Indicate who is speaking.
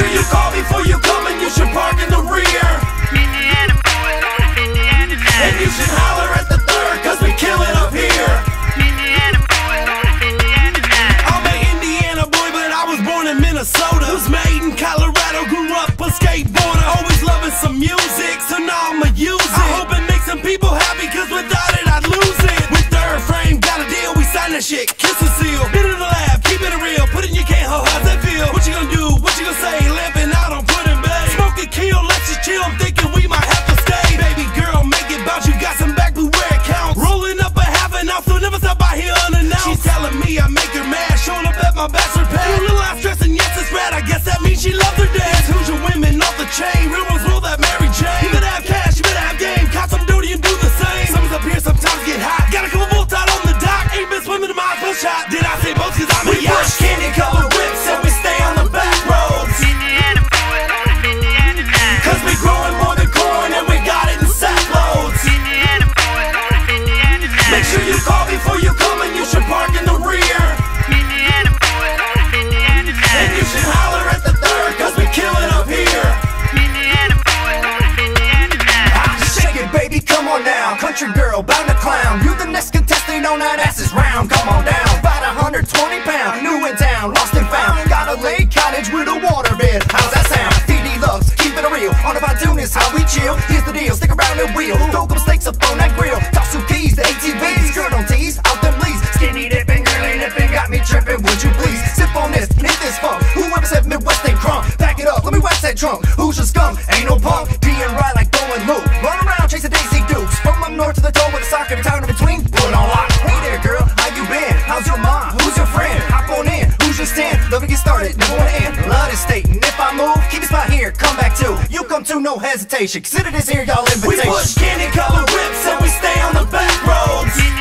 Speaker 1: sure you call before you come, and you should park in the rear. And you should holler at the third, cause we kill it up here. I'm an Indiana boy, but I was born in Minnesota. Was made in Colorado, grew up a skateboarder. Always loving some music, so now I'ma use it. I hope it makes some people happy, cause without it I'd lose it. With Third Frame, got a deal, we sign that shit, kiss and seal. Been in the lab, keep it real, put in your can, how's that feel? What you gonna do, what you gonna say, lamping out on pudding, babe? Smoke and kill, let's just chill, I'm thinking we might have to stay. Baby girl, make it bounce, you got some back, but where it counts. Rolling up a half an ounce, so never stop by here unannounced. She's telling me I make her mad, showing up at my bachelor pad. A little ass dressing, yes it's rad, I guess that means she loves her dad. Who's your women off the chain, real ones roll that Mary Jane. You better have cash, you better have game, cop some duty and do the same. Summers up here sometimes get hot, got a couple bolts out on the dock. Ain't been swimming in my full shot, did I say boats cause I'm a yacht. We push candy colored whips and we stay on the back roads, cause we growing more than corn and we got it in sack loads. Make sure you call before you come, and you should park in the rear. And you should holler at the third, cause we kill it up here.
Speaker 2: Shake it, baby, come on now. Country girl, bound to clown. You the next contestant on that asses round. Come on down. About 120 pounds, new in town, lost and found. Got a lake cottage with a water bed. How's that sound? DD loves, keep it real. On the pontoon is how we chill. Here's the deal, stick around and wheel. Throw them steaks up on that grill. Toss two keys to ATVs. Girl don't tease, out them leaves. Skinny dipping, girly nipping, got me tripping. Would you please sip on this, hit this funk? Whoever said Midwest ain't crunk, back it up, let me wax that trunk. Who's your skunk? Ain't no punk. Being right like throwing loop. Run around chasing Daisy Dukes. From up north to the toe with a sock every town in between. Put on lock. Hey there, girl, how you been? How's your mom? Who's your friend? Hop on in. Who's your stand? Love to get started, never wanna end. Love is stating. If I move, keep a spot here, come back too. You come to, no hesitation. Consider this here y'all invitation.
Speaker 1: We push candy colored whips and we stay on the back roads,